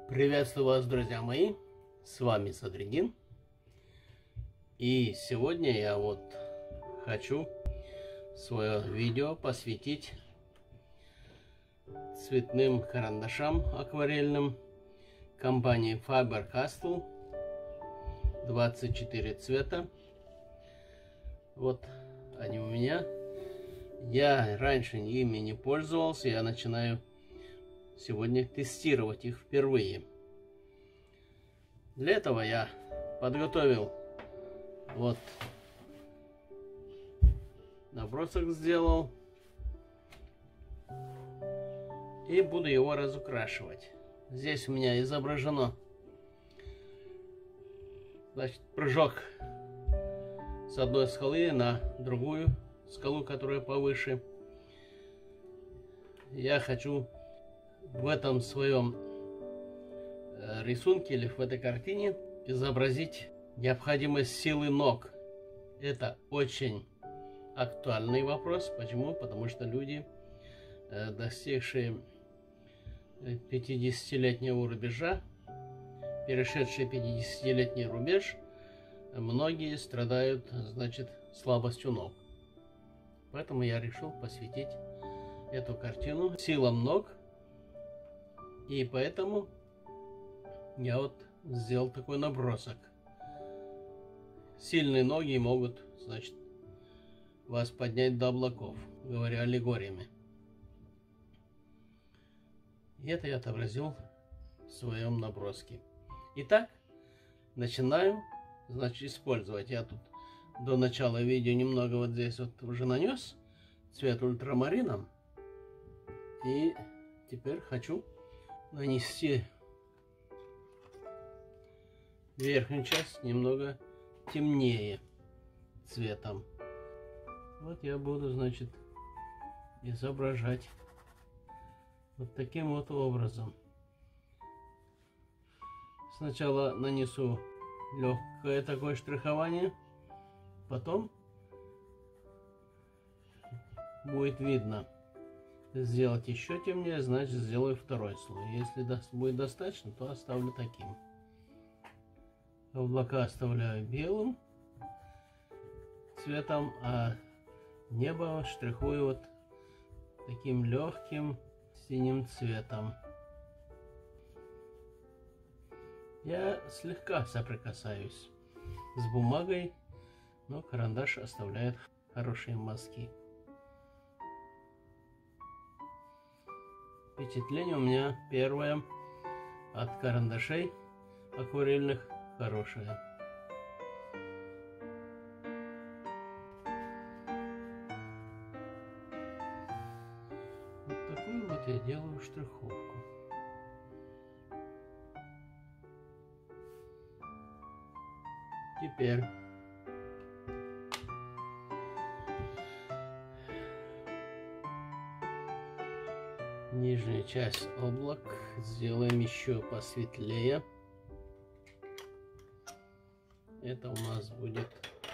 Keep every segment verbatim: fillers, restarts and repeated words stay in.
Приветствую вас, друзья мои, с вами Садриддин. И сегодня я вот хочу свое видео посвятить цветным карандашам акварельным компании Faber-Castell, двадцать четыре цвета. Вот они у меня. Я раньше ими не пользовался, я начинаю сегодня тестировать их впервые. Для этого я подготовил вот набросок, сделал, и буду его разукрашивать. Здесь у меня изображено, значит, прыжок с одной скалы на другую скалу, которая повыше. Я хочу в этом своем рисунке или в этой картине изобразить необходимость силы ног. Это очень актуальный вопрос. Почему? Потому что люди, достигшие пятидесятилетнего рубежа, перешедшие пятидесятилетний рубеж, многие страдают, значит, слабостью ног. Поэтому я решил посвятить эту картину силам ног. И поэтому я вот сделал такой набросок. Сильные ноги могут, значит, вас поднять до облаков, говоря аллегориями. И это я отобразил в своем наброске. Итак, начинаю, значит, использовать. Я тут до начала видео немного вот здесь вот уже нанес цвет ультрамарином. И теперь хочу нанести верхнюю часть немного темнее цветом. Вот я буду, значит, изображать вот таким вот образом. Сначала нанесу легкое такое штрихование, потом будет видно. Сделать еще темнее, значит, сделаю второй слой. Если будет достаточно, то оставлю таким. Облака оставляю белым цветом, а небо штрихую вот таким легким синим цветом. Я слегка соприкасаюсь с бумагой, но карандаш оставляет хорошие мазки. Впечатление у меня первое от карандашей акварельных хорошее. Вот такую вот я делаю штриховку. Теперь нижняя часть облак сделаем еще посветлее. Это у нас будет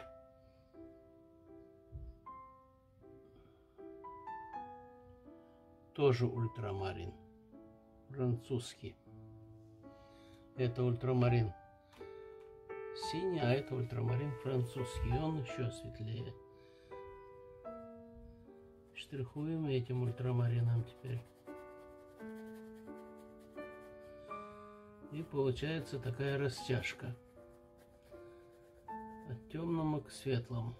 тоже ультрамарин, французский. Это ультрамарин синий, а это ультрамарин французский. Он еще светлее. Штрихуем этим ультрамарином теперь. И получается такая растяжка от темного к светлому.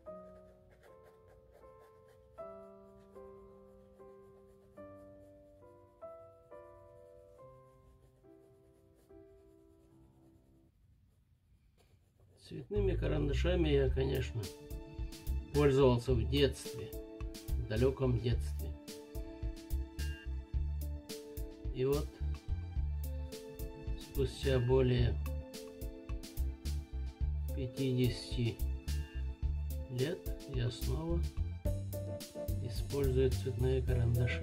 Цветными карандашами я, конечно, пользовался в детстве, в далеком детстве. И вот спустя более пятидесяти лет я снова использую цветные карандаши.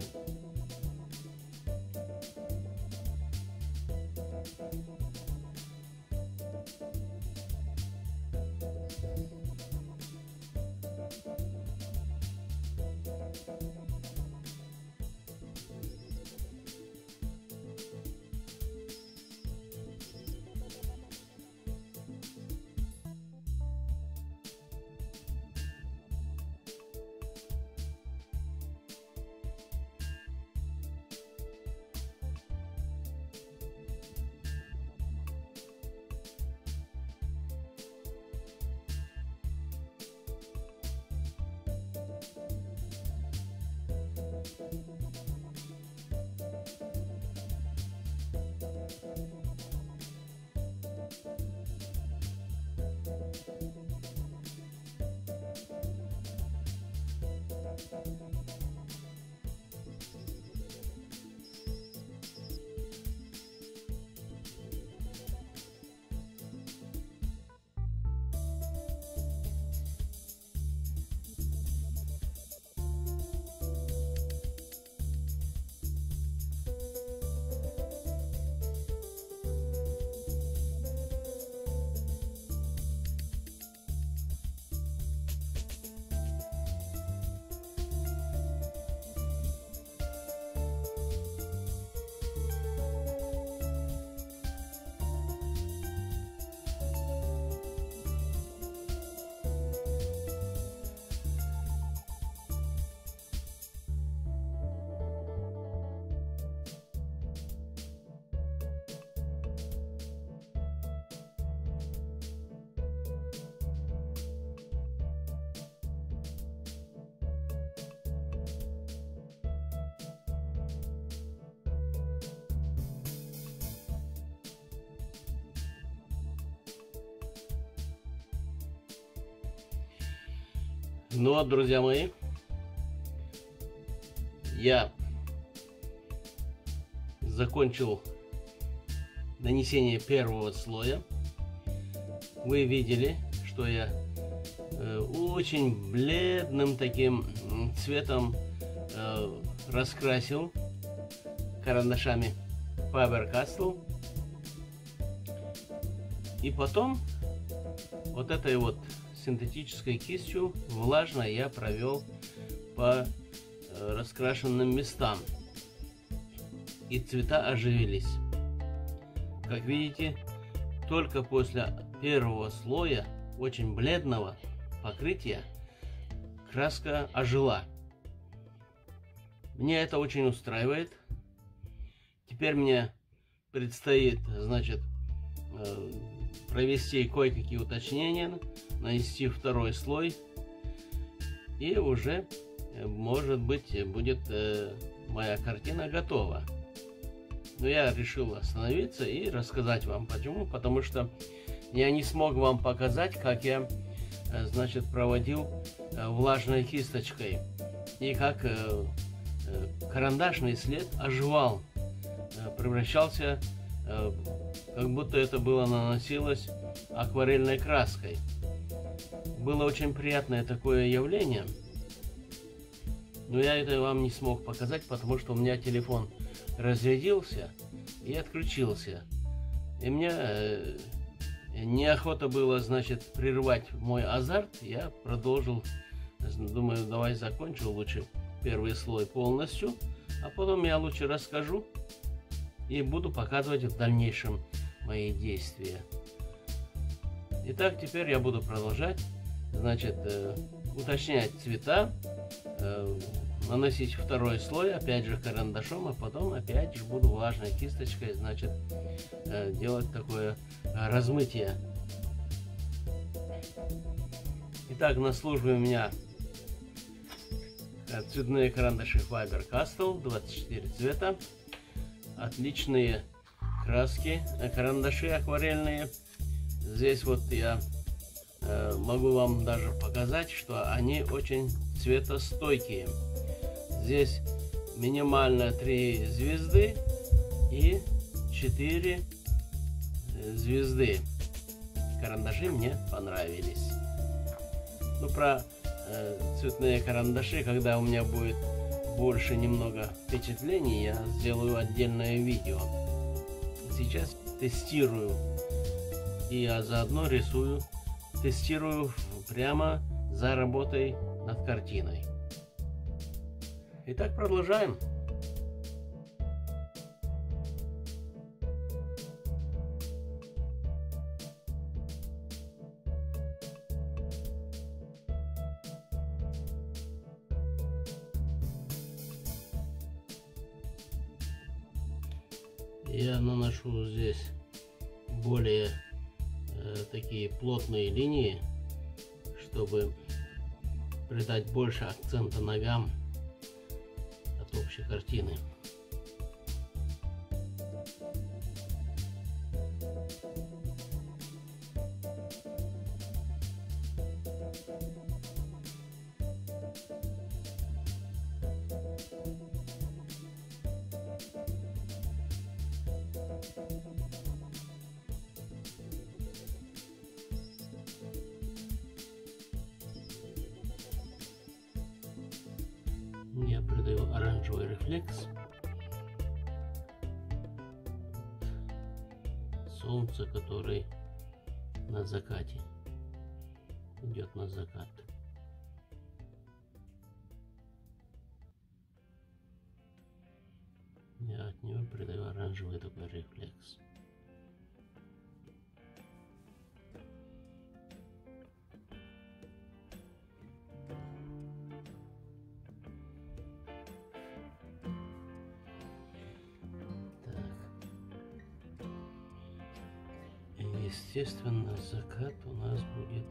Ну вот, друзья мои, я закончил нанесение первого слоя. Вы видели, что я э, очень бледным таким цветом э, раскрасил карандашами Faber-Castell. И потом вот этой вот синтетической кистью влажно я провел по раскрашенным местам, и цвета оживились. Как видите, только после первого слоя очень бледного покрытия краска ожила. Меня это очень устраивает. Теперь мне предстоит, значит, провести кое-какие уточнения, нанести второй слой, и уже, может быть, будет э, моя картина готова. Но я решил остановиться и рассказать вам почему. Потому что я не смог вам показать, как я, э, значит, проводил э, влажной кисточкой, и как э, э, карандашный след оживал, э, превращался, э, как будто это было наносилось акварельной краской. Было очень приятное такое явление, но я это вам не смог показать, потому что у меня телефон разрядился и отключился. И мне э, неохота было, значит, прервать мой азарт. Я продолжил, думаю, давай закончу лучше первый слой полностью, а потом я лучше расскажу и буду показывать в дальнейшем мои действия. Итак, теперь я буду продолжать, значит, э, уточнять цвета, э, наносить второй слой, опять же карандашом, а потом опять же буду влажной кисточкой, значит, э, делать такое э, размытие. Итак, на службе у меня цветные карандаши Faber-Castell, двадцать четыре цвета, отличные краски, карандаши акварельные. Здесь вот я э, могу вам даже показать, что они очень цветостойкие. Здесь минимально три звезды и четыре звезды. Карандаши мне понравились. Ну, про э, цветные карандаши, когда у меня будет больше немного впечатлений, я сделаю отдельное видео. Сейчас тестирую, и я заодно рисую, тестирую прямо за работой над картиной. Итак, продолжаем. Я наношу здесь более э, такие плотные линии, чтобы придать больше акцента ногам от общей картины. оранжевый рефлекс. Солнце, который на закате, идет на закат. Я от него придаю оранжевый такой рефлекс. Естественно, закат у нас будет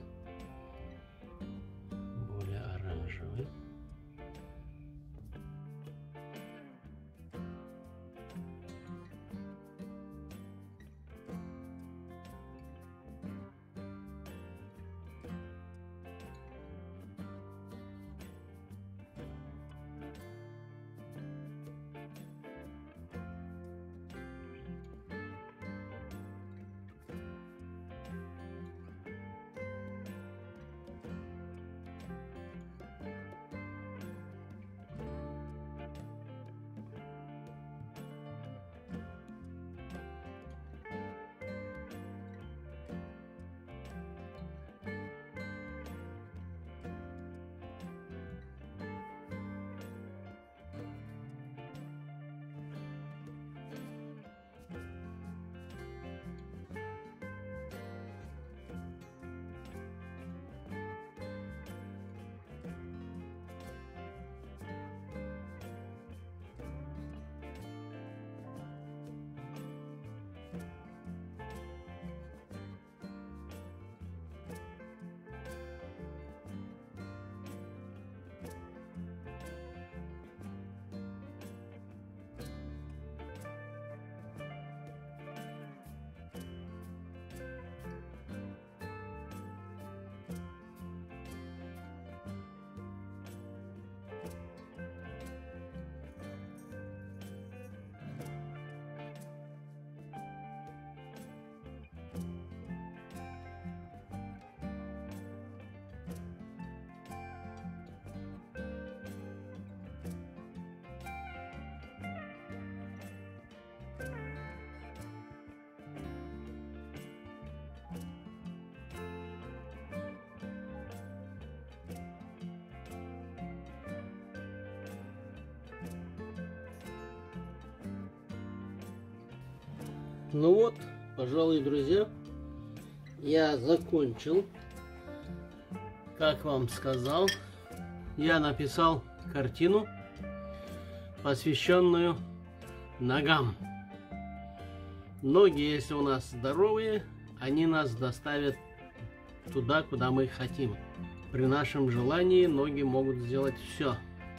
более оранжевый. Ну вот, пожалуй, друзья, я закончил. Как вам сказал, я написал картину, посвященную ногам. Ноги, если у нас здоровые, они нас доставят туда, куда мы хотим. При нашем желании ноги могут сделать все.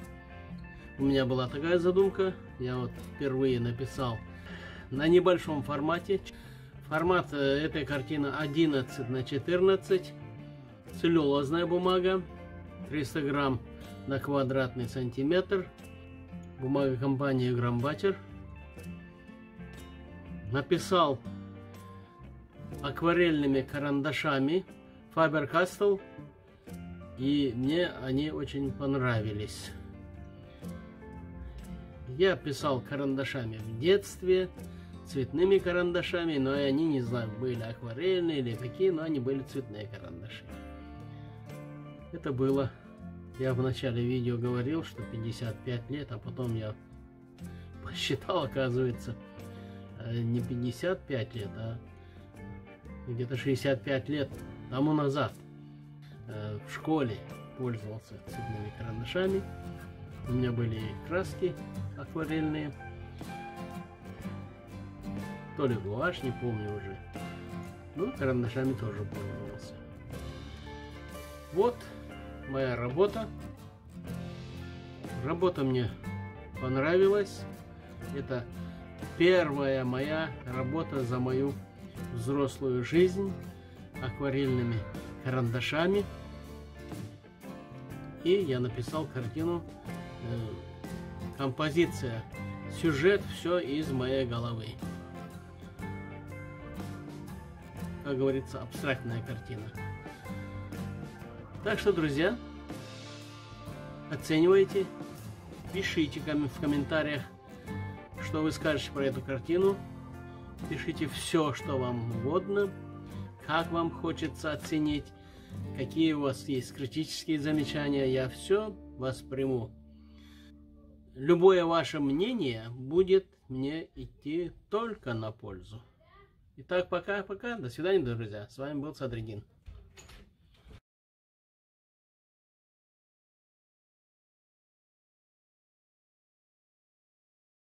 У меня была такая задумка, я вот впервые написал на небольшом формате. Формат этой картины одиннадцать на четырнадцать. Целлюлозная бумага. триста грамм на квадратный сантиметр. Бумага компании Грамбатер. Написал акварельными карандашами Faber-Castell. И мне они очень понравились. Я писал карандашами в детстве, цветными карандашами, но они, не знаю, были акварельные или какие, но они были цветные карандаши. Это было, я в начале видео говорил, что пятьдесят пять лет, а потом я посчитал, оказывается, не пятьдесят пять лет, а где-то шестьдесят пять лет тому назад в школе пользовался цветными карандашами. У меня были краски акварельные, то ли гуашь, не помню уже. Ну, карандашами тоже пользовался. Вот моя работа. Работа мне понравилась. Это первая моя работа за мою взрослую жизнь акварельными карандашами. И я написал картину, э, композиция, сюжет, все из моей головы. Как говорится, абстрактная картина. Так что, друзья, оценивайте, Пишите в комментариях, что вы скажете про эту картину. Пишите все, что вам угодно, как вам хочется оценить, какие у вас есть критические замечания. Я все восприму. Любое ваше мнение будет мне идти только на пользу. Итак, пока-пока. До свидания, друзья. С вами был Садриддин.